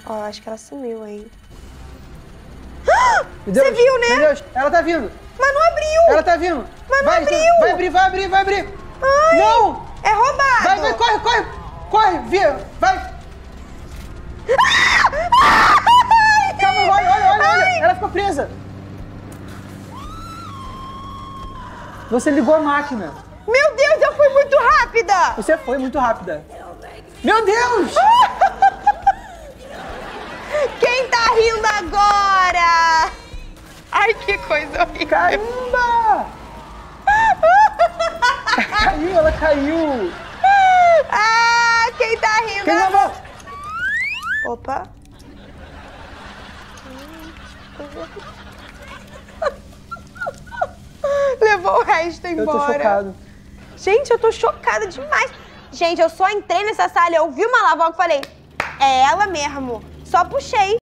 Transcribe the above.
Ó, acho que ela sumiu aí. Você viu, né? Meu Deus, ela tá vindo. Mas não abriu. Ela tá vindo. Mas não vai, abriu. Vai abrir, vai abrir, vai abrir. Ai, não. É roubado. Vai, corre, corre. Corre, Via, vai. Calma, olha. Ela ficou presa. Você ligou a máquina. Meu Deus, eu fui muito rápida. Você foi muito rápida. Meu Deus! Quem tá rindo agora? Ai, que coisa horrível. Caramba! Caiu, ela caiu. Ah, quem tá rindo Quem agora? levou? Opa. Levou o resto embora. Eu tô chocado. Gente, eu tô chocada demais. Gente, eu só entrei nessa sala, eu vi uma alavanca e falei, é ela mesmo. Só puxei.